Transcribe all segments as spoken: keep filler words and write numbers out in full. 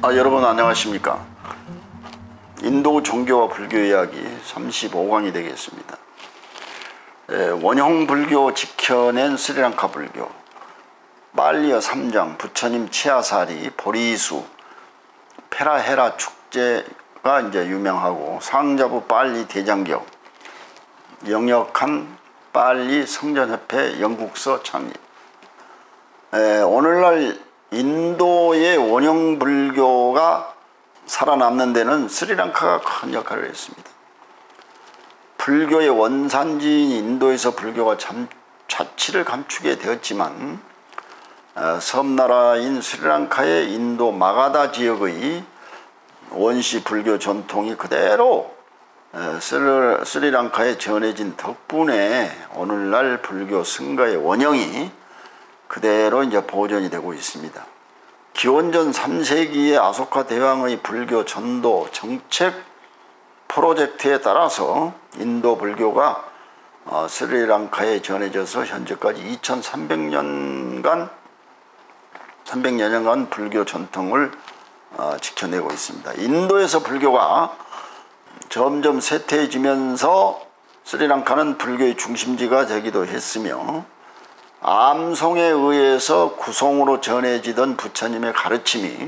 아, 여러분 안녕하십니까. 인도 종교와 불교 이야기 삼십오 강이 되겠습니다. 에, 원형 불교 지켜낸 스리랑카 불교, 빨리어 삼 장, 부처님 치아사리, 보리수, 페라헤라 축제가 이제 유명하고, 상자부 빨리 대장경, 영역한 빨리 성전협회 영국서 창립. 에, 오늘날 인도의 원형 불교가 살아남는 데는 스리랑카가 큰 역할을 했습니다. 불교의 원산지인 인도에서 불교가 참, 자취를 감추게 되었지만 어, 섬나라인 스리랑카의 인도 마가다 지역의 원시 불교 전통이 그대로 어, 스리, 스리랑카에 전해진 덕분에 오늘날 불교 승가의 원형이 그대로 이제 보존이 되고 있습니다. 기원전 삼 세기의 아소카 대왕의 불교 전도 정책 프로젝트에 따라서 인도 불교가 어, 스리랑카에 전해져서 현재까지 이천삼백 년간 삼백여 년간 불교 전통을 어, 지켜내고 있습니다. 인도에서 불교가 점점 쇠퇴해지면서 스리랑카는 불교의 중심지가 되기도 했으며, 암송에 의해서 구송으로 전해지던 부처님의 가르침이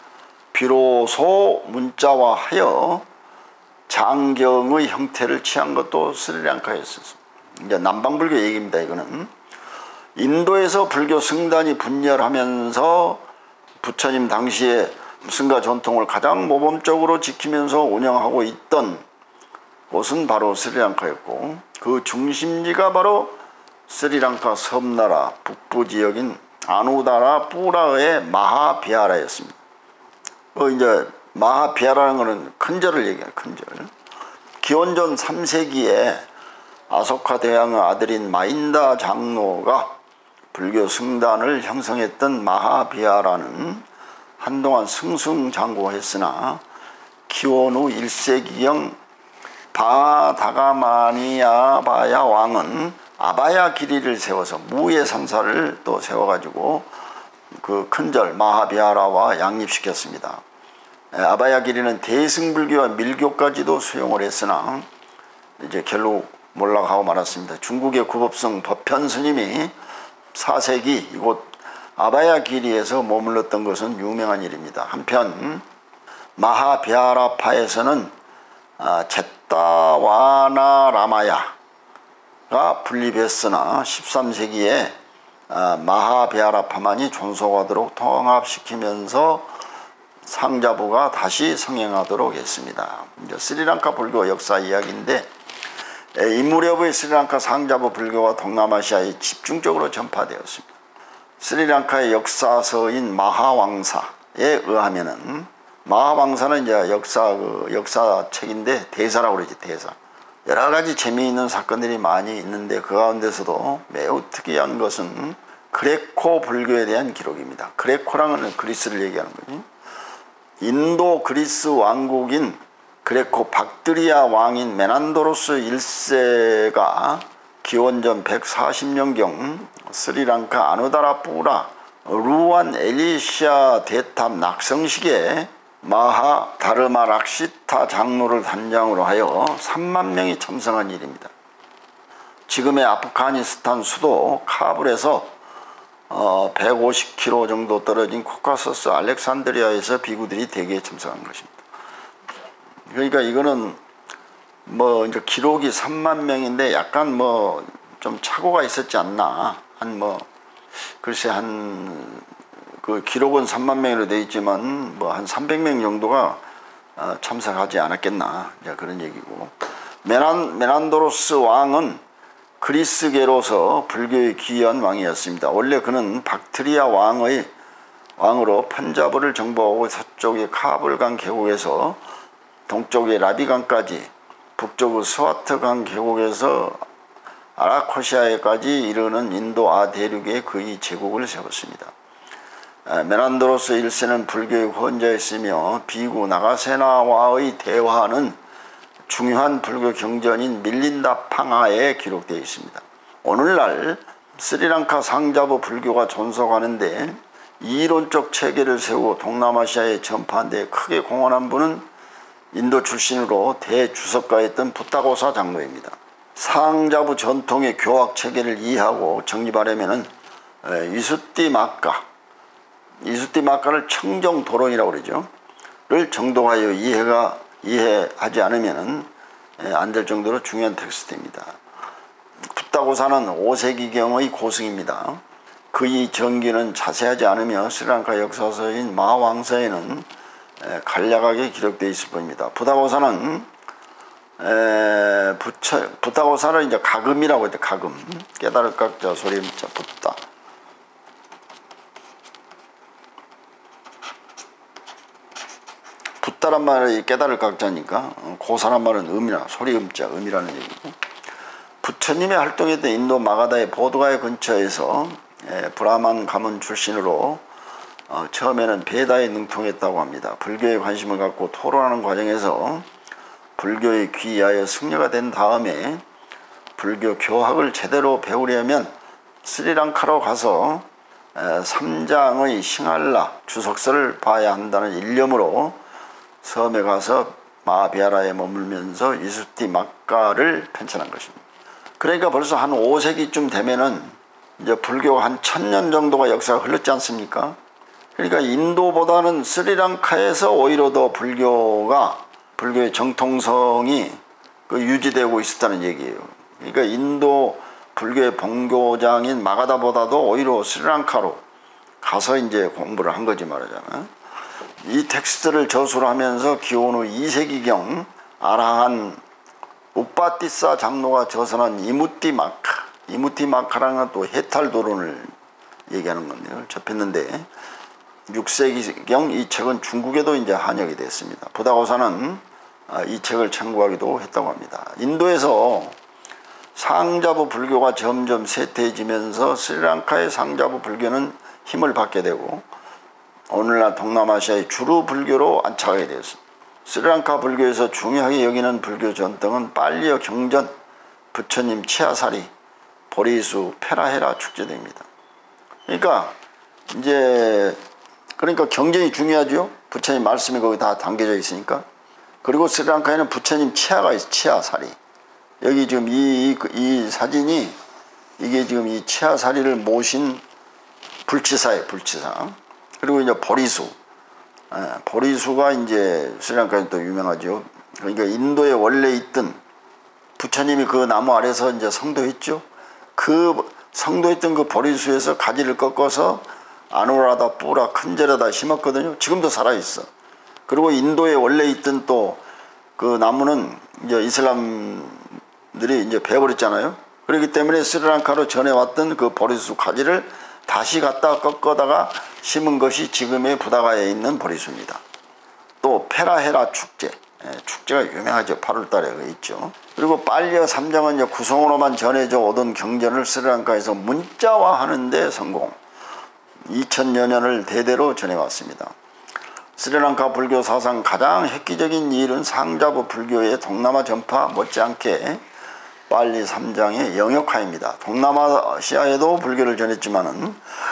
비로소 문자화하여 장경의 형태를 취한 것도 스리랑카였습니다. 이제 남방불교 얘기입니다. 이거는 인도에서 불교 승단이 분열하면서 부처님 당시에 승가 전통을 가장 모범적으로 지키면서 운영하고 있던 곳은 바로 스리랑카였고, 그 중심지가 바로 스리랑카 섬나라 북부 지역인 아누다라 뿌라의 마하비하라였습니다. 어, 이제 마하비하라는 것은 큰절을 얘기해요. 큰절. 기원전 삼 세기에 아소카 대왕의 아들인 마인다 장로가 불교 승단을 형성했던 마하비하라는 한동안 승승장구했으나 기원 후 일 세기경 바다가마니아바야 왕은 아바야 기리를 세워서 무예상사를 또 세워가지고 그 큰절 마하비하라와 양립시켰습니다. 아바야 기리는 대승불교와 밀교까지도 수용을 했으나 이제 결국 몰락하고 말았습니다. 중국의 구법성 법현 스님이 사 세기 이곳 아바야 기리에서 머물렀던 것은 유명한 일입니다. 한편 마하비하라파에서는 제타와나라마야 가 분립했으나 십삼 세기에 마하비하라파만이 존속하도록 통합시키면서 상자부가 다시 성행하도록 했습니다. 이제 스리랑카 불교 역사 이야기인데, 이 무렵의 스리랑카 상자부 불교가 동남아시아에 집중적으로 전파되었습니다. 스리랑카의 역사서인 마하왕사에 의하면은, 마하왕사는 이제 역사 그 역사책인데 대사라고 그러지, 대사. 여러 가지 재미있는 사건들이 많이 있는데 그 가운데서도 매우 특이한 것은 그레코 불교에 대한 기록입니다. 그레코랑은 그리스를 얘기하는 거죠. 인도 그리스 왕국인 그레코 박드리아 왕인 메난도로스 일 세가 기원전 백사십 년경 스리랑카 아누다라 뿌라 루안 엘리시아 대탑 낙성식에 마하 다르마 락시타 장로를 단장으로 하여 삼만 명이 참석한 일입니다. 지금의 아프가니스탄 수도 카불에서 어, 백오십 킬로미터 정도 떨어진 코카서스 알렉산드리아에서 비구들이 대개 참석한 것입니다. 그러니까 이거는 뭐 이제 기록이 삼만 명인데 약간 뭐 좀 착오가 있었지 않나. 한 뭐 글쎄 한 그 기록은 삼만 명으로 되어 있지만 뭐 한 삼백 명 정도가 어, 참석하지 않았겠나, 그런 얘기고, 메난, 메난도로스 왕은 그리스계로서 불교의 귀한 왕이었습니다. 원래 그는 박트리아 왕의 왕으로 판자부를 정복하고 서쪽의 카불강 계곡에서 동쪽의 라비강까지, 북쪽의 스와트강 계곡에서 아라코시아에까지 이르는 인도 아 대륙에 그의 제국을 세웠습니다. 메난도로스 일 세는 불교의 후원자였으며 비구 나가세나와의 대화는 중요한 불교 경전인 밀린다 팡하에 기록되어 있습니다. 오늘날 스리랑카 상자부 불교가 존속하는데 이론적 체계를 세우고 동남아시아에 전파한 데 크게 공헌한 분은 인도 출신으로 대주석가였던 부타고사 장로입니다. 상자부 전통의 교학 체계를 이해하고 정립하려면 이수띠 마가, 이수띠 마가를 청정도론이라고 그러죠. 를 정독하여 이해가 이해하지 않으면 안 될 정도로 중요한 텍스트입니다. 부타고사는 오 세기경의 고승입니다. 그의 전기는 자세하지 않으며 스리랑카 역사서인 마왕서에는 간략하게 기록되어 있을 뿐입니다. 부타고사는 에, 부처, 부타고사를 이제 가금이라고 했죠. 가금. 깨달을 각자 소리음자 붓다. 붓다란 말이 깨달을 각자니까 고사란 말은 음이나 소리음자 음이라는 얘기고, 부처님의 활동했던 인도 마가다의 보드가의 근처에서 에, 브라만 가문 출신으로 어, 처음에는 베다에 능통했다고 합니다. 불교에 관심을 갖고 토론하는 과정에서 불교에 귀의하여 승려가 된 다음에 불교 교학을 제대로 배우려면 스리랑카로 가서 에, 삼장의 싱할라 주석서를 봐야 한다는 일념으로 섬에 가서 마비아라에 머물면서 이수띠 마가를 편찬한 것입니다. 그러니까 벌써 한 오 세기쯤 되면은 이제 불교가 한 천년 정도가 역사가 흘렀지 않습니까? 그러니까 인도보다는 스리랑카에서 오히려 더 불교가 불교의 정통성이 그 유지되고 있었다는 얘기예요. 그러니까 인도 불교의 본교장인 마가다보다도 오히려 스리랑카로 가서 이제 공부를 한 거지 말하잖아. 이 텍스트를 저술을 하면서 기원 후 이 세기경 아라한 우빠티사 장로가 저선한 이무띠 마카, 이무띠 마카라는 건 또 해탈도론을 얘기하는 건데요. 접했는데 육 세기경 이 책은 중국에도 이제 한역이 됐습니다. 부타고사는 이 책을 참고하기도 했다고 합니다. 인도에서 상자부 불교가 점점 쇠퇴해지면서 스리랑카의 상자부 불교는 힘을 받게 되고 오늘날 동남아시아의 주류 불교로 안착하게 되었습니다. 스리랑카 불교에서 중요하게 여기는 불교 전통은 빨리어 경전, 부처님 치아사리, 보리수, 페라헤라 축제 등입니다. 그러니까 이제 그러니까 경전이 중요하죠. 부처님 말씀이 거기 다 담겨져 있으니까. 그리고 스리랑카에는 부처님 치아가 있어. 치아사리. 여기 지금 이, 이, 이 사진이 이게 지금 이 치아사리를 모신 불치사예요. 불치사. 그리고 이제 보리수. 예, 보리수가 이제 스리랑카에 또 유명하죠. 그러니까 인도에 원래 있던 부처님이 그 나무 아래서 이제 성도했죠. 그 성도했던 그 보리수에서 가지를 꺾어서 아누라다 뿌라 큰절에다 심었거든요. 지금도 살아있어. 그리고 인도에 원래 있던 또 그 나무는 이제 이슬람들이 이제 베어버렸잖아요. 그렇기 때문에 스리랑카로 전해왔던 그 보리수 가지를 다시 갖다 꺾어다가 심은 것이 지금의 부다가에 있는 보리수입니다. 또 페라헤라 축제, 예, 축제가 유명하죠. 팔월 달에 있죠. 그리고 빨리어 삼장은 이제 구성으로만 전해져 오던 경전을 스리랑카에서 문자화하는 데 성공. 이천여 년을 대대로 전해왔습니다. 스리랑카 불교 사상 가장 획기적인 일은 상자부 불교의 동남아 전파 못지않게 빨리 삼장의 영역화입니다. 동남아시아에도 불교를 전했지만은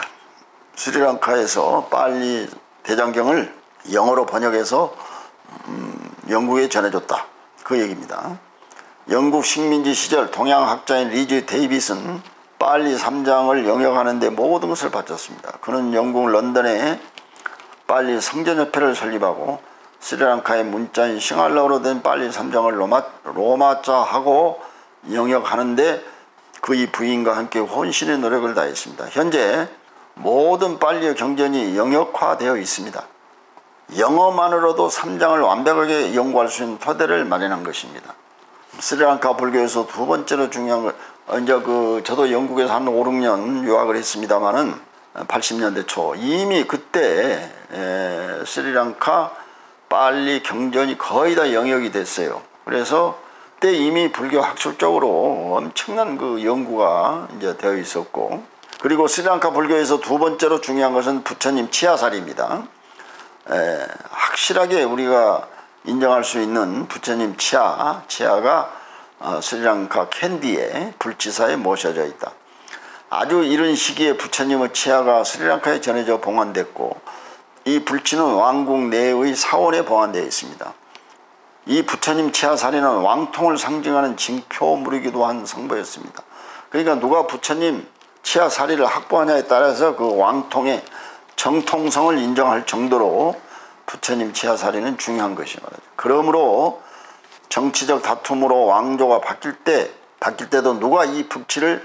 스리랑카에서 빨리 대장경을 영어로 번역해서 음, 영국에 전해줬다. 그 얘기입니다. 영국 식민지 시절 동양학자인 리즈 데이빗은 빨리 삼장을 영역하는 데 모든 것을 바쳤습니다. 그는 영국 런던에 빨리 성전협회를 설립하고 스리랑카의 문자인 싱할라어로 된 빨리 삼장을 로마, 로마자하고 영역하는데 그의 부인과 함께 혼신의 노력을 다했습니다. 현재 모든 빨리어 경전이 영역화되어 있습니다. 영어만으로도 삼장을 완벽하게 연구할 수 있는 토대를 마련한 것입니다. 스리랑카 불교에서 두 번째로 중요한 것, 이제 그 저도 영국에서 한 오, 육 년 유학을 했습니다만은 팔십 년대 초 이미 그때 에, 스리랑카 빨리 경전이 거의 다 영역이 됐어요. 그래서 그때 이미 불교 학술적으로 엄청난 그 연구가 이제 되어 있었고, 그리고 스리랑카 불교에서 두 번째로 중요한 것은 부처님 치아사리입니다. 에, 확실하게 우리가 인정할 수 있는 부처님 치아, 치아가 어, 스리랑카 캔디에 불치사에 모셔져 있다. 아주 이른 시기에 부처님의 치아가 스리랑카에 전해져 봉안됐고 이 불치는 왕국 내의 사원에 봉안되어 있습니다. 이 부처님 치아사리는 왕통을 상징하는 징표물이기도 한 성보였습니다. 그러니까 누가 부처님 치아사리를 확보하냐에 따라서 그 왕통의 정통성을 인정할 정도로 부처님 치아사리는 중요한 것입니다. 그러므로 정치적 다툼으로 왕조가 바뀔 때 바뀔 때도 누가 이 불치를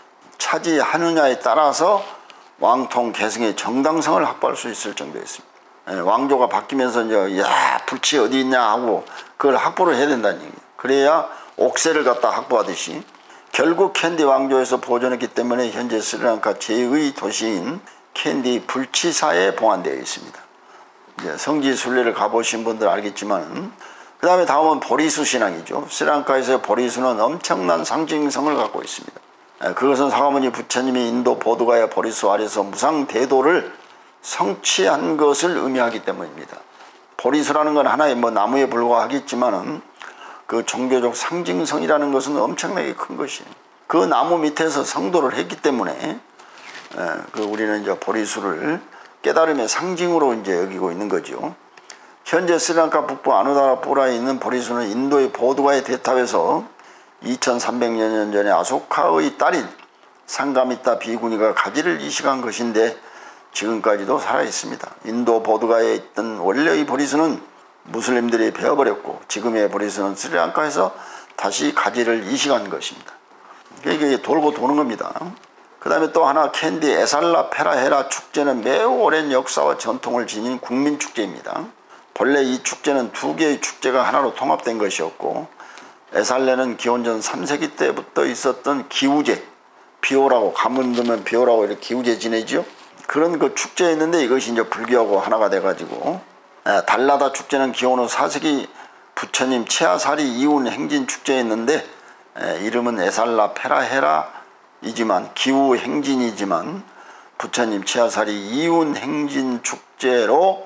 차지하느냐에 따라서 왕통 계승의 정당성을 확보할 수 있을 정도였습니다. 왕조가 바뀌면서 이제 야 불치 어디 있냐 하고 그걸 확보를 해야 된다는 얘기예요. 그래야 옥새를 갖다 확보하듯이 결국 캔디 왕조에서 보존했기 때문에 현재 스리랑카 제의 도시인 캔디 불치사에 봉안되어 있습니다. 이제 성지 순례를 가보신 분들 알겠지만 그 다음에 다음은 보리수 신앙이죠. 스리랑카에서의 보리수는 엄청난 상징성을 갖고 있습니다. 그것은 사가모니 부처님이 인도 보두가의 보리수 아래서 무상대도를 성취한 것을 의미하기 때문입니다. 보리수라는 건 하나의 뭐 나무에 불과하겠지만은 그 종교적 상징성이라는 것은 엄청나게 큰 것이에요. 그 나무 밑에서 성도를 했기 때문에 그 우리는 이제 보리수를 깨달음의 상징으로 이제 여기고 있는 거죠. 현재 스리랑카 북부 아누라푸라에 있는 보리수는 인도의 보두가의 대탑에서 이천삼백 년 전에 아소카의 딸인 상가미타 비구니가 가지를 이식한 것인데 지금까지도 살아있습니다. 인도 보두가에 있던 원래의 보리수는 무슬림들이 베어버렸고 지금의 보리수는 스리랑카에서 다시 가지를 이식한 것입니다. 이게 돌고 도는 겁니다. 그 다음에 또 하나 캔디 에살라 페라헤라 축제는 매우 오랜 역사와 전통을 지닌 국민축제입니다. 본래 이 축제는 두 개의 축제가 하나로 통합된 것이었고 에살레는 기원전 삼 세기 때부터 있었던 기우제, 비오라고 가뭄 들면 비오라고 이렇게 기우제 지내죠. 그런 그 축제였는데 이것이 이제 불교하고 하나가 돼가지고 에, 달라다 축제는 기원 후 사 세기 부처님 치아사리 이운 행진 축제였는데 에, 이름은 에살라 페라헤라이지만 기우 행진이지만 부처님 치아사리 이운 행진 축제로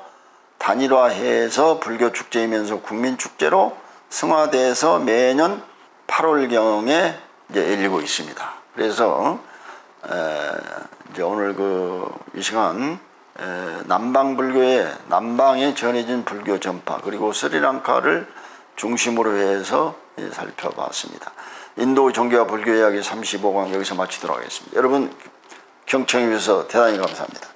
단일화해서 불교 축제이면서 국민 축제로 승화돼서 매년 팔월경에 이제 열리고 있습니다. 그래서 에, 이제 오늘 그 이 시간 에, 남방 불교의 남방에 전해진 불교 전파 그리고 스리랑카를 중심으로 해서 예, 살펴봤습니다. 인도의 종교와 불교 이야기 삼십오 강 여기서 마치도록 하겠습니다. 여러분 경청해 주셔서 대단히 감사합니다.